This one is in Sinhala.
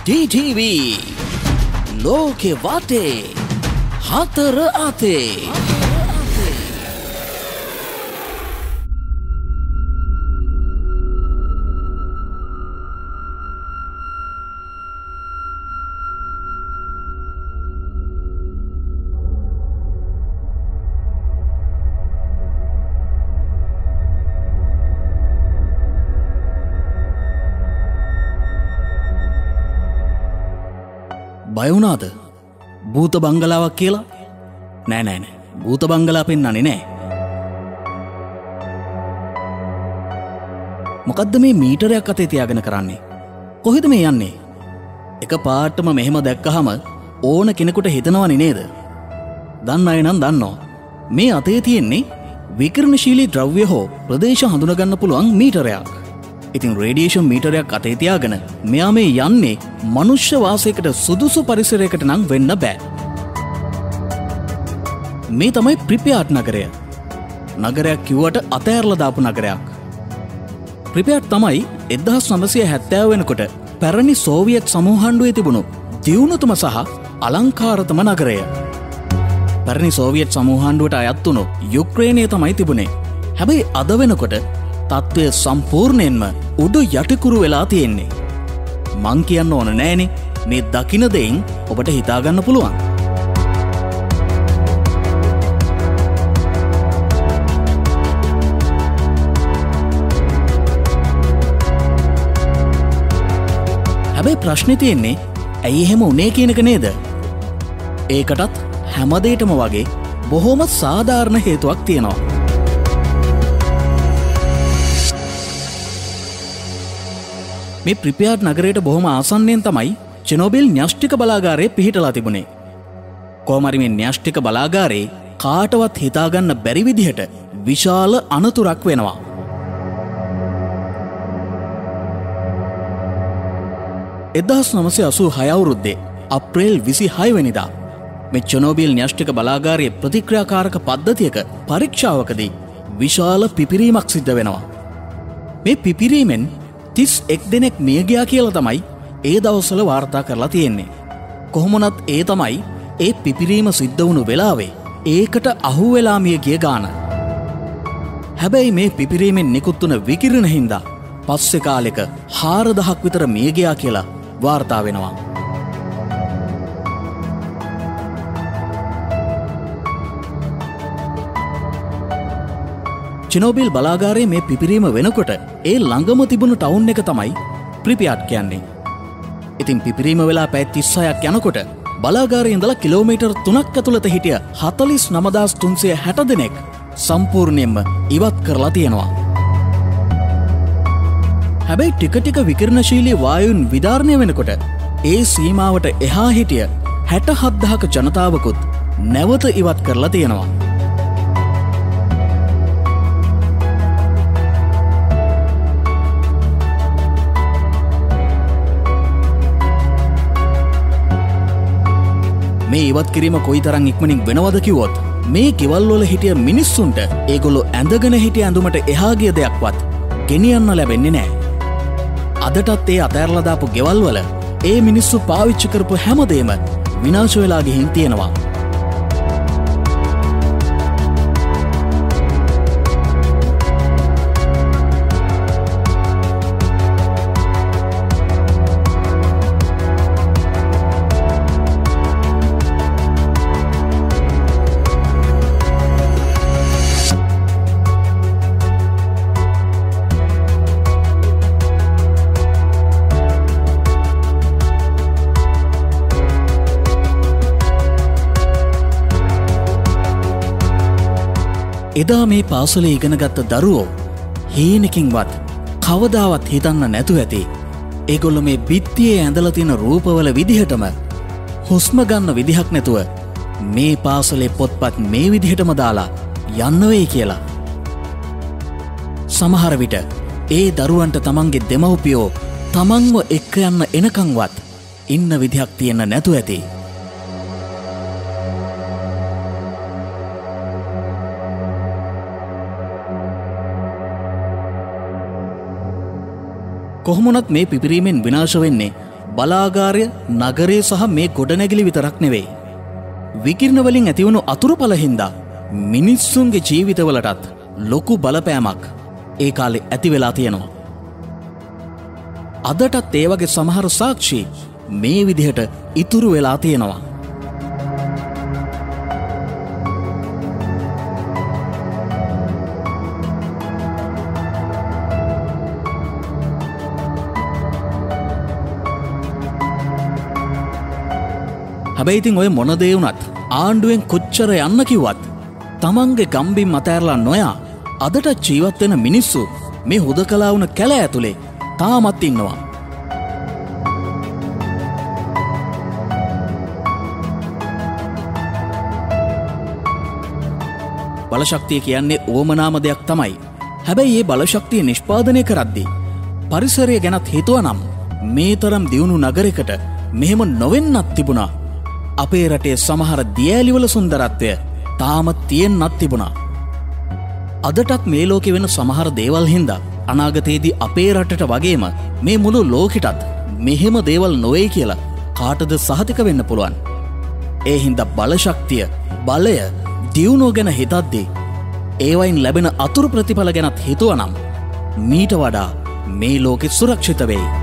DTV ලෝකෙ වටේ හතර අතේ බය වුණාද? භූත බංගලාවක් කියලා? නෑ භූත බංගලා පෙන්නන්නේ නෑ. මොකද්ද මේ මීටරයක් අතේ තියාගෙන කරන්නේ? කොහෙද මේ යන්නේ? එක පාටම මෙහෙම දැක්කහම ඕන කෙනෙකුට හිතනවනේ නේද? දන්න අය නම් දන්නවා. මේ අතේ තියෙන්නේ විකිරණශීලී ද්‍රව්‍ය හෝ ප්‍රදේශ හඳුනගන්න පුළුවන් මීටරයක්. ඉතින් රේඩියේෂන් මීටරයක් අතේ තියාගෙන මෙයා මේ යන්නේ මනුෂ්‍ය වාසයකට සුදුසු පරිසරයකට නම් වෙන්න බෑ. මේ තමයි ප්‍රිපයාට් නගරය. නගරයක් කිව්වට අතෑරලා දාපු නගරයක්. ප්‍රිපයාට් තමයි 1970 වෙනකොට පැරණි සෝවියට් සමූහාණ්ඩුවේ තිබුණු දියුණුතම සහ අලංකාරතම නගරය. පැරණි සෝවියට් සමූහාණ්ඩුවට අයත් වුණු යුක්‍රේනය තමයි තිබුණේ. හැබැයි අද වෙනකොට තත්ත්වය සම්පූර්ණයෙන්ම උඩු යටිකුරු වෙලා තියෙන්නේ. මං කියන්න ඕන නෑනේ මේ දකින දෙයින් ඔබට හිතාගන්න පුළුවන්. හැබැයි ප්‍රශ්නේ තියෙන්නේ ඇයි එහෙම උනේ කියන එක නේද? ඒකටත් හැමදේටම වගේ බොහොම සාධාරණ හේතුවක් තියෙනවා. මේ ප්‍රිපයාට් නගරයට බොහොම ආසන්නයෙන් තමයි චෙනෝබිල් න්‍යෂ්ටික බලාගාරය පිහිටලා තිබුණේ. කොහොම හරි මේ න්‍යෂ්ටික බලාගාරේ කාටවත් හිතාගන්න බැරි විදිහට විශාල අනතුරක් වෙනවා. එදහස් 986 අවුරුද්දේ අප්‍රේල් 26 වෙනිදා මේ චෙනෝබිල් න්‍යෂ්ටික බලාගාරයේ ප්‍රතික්‍රියාකාරක පද්ධතියක පරීක්ෂාවකදී විශාල පිපිරීමක් සිද්ධ වෙනවා. මේ පිපිරීමෙන් 31 දෙනෙක් මිය ගියා කියලා තමයි ඒ දවස්වල වාර්තා කරලා තියෙන්නේ. කොහොමුණත් ඒ තමයි ඒ පිපිරීම සිද්ධ වුණු වෙලාවේ ඒකට අහු වෙලා මිය ගිය ගාන. හැබැයි මේ පිපිරීමෙන් නිකුත් වුණ විකිරණ හින්දා පස්සේ කාලෙක 4000ක් විතර මිය ගියා කියලා වාර්තා වෙනවා. චෙනෝබිල් බලාගාරයේ මේ පිපිරීම වෙනකොට ඒ ළඟම තිබුණු ටවුන් එක තමයි ප්‍රිපයාට් කියන්නේ. ඉතින් පිපිරීම වෙලා පැය 36ක් යනකොට බලාගාරයේ ඉඳලා කිලෝමීටර් 3ක් ඇතුළත හිටිය 49360 දෙනෙක් සම්පූර්ණයෙන්ම ඉවත් කරලා තියෙනවා. හැබැයි ටික ටික විකිරණශීලී වායුන් විදාරණය වෙනකොට ඒ සීමාවට එහා හිටිය 67000ක ජනතාවකුත් නැවත ඉවත් කරලා තියෙනවා. මේ ඉවත් කිරීම කොයි තරම් ඉක්මනින් වෙනවද කිව්වොත් මේ ගෙවල් වල හිටිය මිනිස්සුන්ට ඒගොල්ලෝ ඇඳගෙන හිටිය ඇඳුමට එහා ගිය දෙයක්වත් ගෙනියන්න ලැබෙන්නේ නැහැ. අදටත් ඒ අතෑරලා දාපු ගෙවල් වල ඒ මිනිස්සු පාවිච්චි කරපු හැමදේම විනාශ වෙලා ගිහින් තියෙනවා. එදා මේ පාසලේ ඉගෙන ගත්ත දරුවෝ හීනකින්වත් කවදාවත් හිතන්න නැතු ඇති ඒගොල්ලෝ මේ බිත්තියේ ඇඳලා තියෙන රූපවල විදිහටම හුස්ම ගන්න විදිහක් නැතුව මේ පාසලේ පොත්පත් මේ විදිහටම දාලා යන්න වෙයි කියලා. සමහර විට ඒ දරුවන්ට තමන්ගේ දෙමව්පියෝ තමන්ව එක්ක යන්න එනකන්වත් ඉන්න විදිහක් තියෙන්න නැතු ඇති. කොහොමුණත් මේ පිපිරීමෙන් විනාශ වෙන්නේ බලාගාරය, නගරය සහ මේ ගොඩනැගිලි විතරක් නෙවෙයි. විකිරණ වලින් ඇතිවුණු අතුරුඵල හින්දා මිනිස්සුන්ගේ ජීවිතවලටත් ලොකු බලපෑමක් ඒ කාලේ ඇති වෙලා තියෙනවා. අදටත් ඒ වගේ සමහර සාක්ෂි මේ විදිහට ඉතුරු වෙලා තියෙනවා. හැබැයි ඉතින් ඔය මොන දේ වුණත් ආණ්ඩුවෙන් කොච්චර යන්න කිව්වත් තමන්ගේ ගම්බිම් අතෑරලා නොයා අදට ජීවත් වෙන මිනිස්සු මේ හුදකලා වුණ කැල ඇතුලේ තාමත් ඉන්නවා. බලශක්තිය කියන්නේ ඕමනාම දෙයක් තමයි. හැබැයි මේ බලශක්තිය නිෂ්පාදනය කරද්දී පරිසරය ගැනත් හිතුවනම් මේ තරම් දියුණු නගරයකට මෙහෙම නොවෙන්නත් තිබුණා. අපේ රටේ සමහර දියඇලිවල සුන්දරත්වය තාමත් තියෙන්නත් තිබුණා. අදටත් මේ ලෝකෙ වෙන සමහර දේවල් හින්දා අනාගතයේදී අපේ රටට වගේම මේ මුළු ලෝකෙටත් මෙහෙම දේවල් නොවේ කියලා කාටද සහතික වෙන්න පුළුවන්. ඒ හින්දා බලශක්තිය, බලය, දියුණුව ගැන හිතද්දී ඒවයින් ලැබෙන අතුරු ප්‍රතිඵල ගැනත් හිතුවනම් මීට වඩා මේ ලෝකෙ සුරක්ෂිත වෙයි.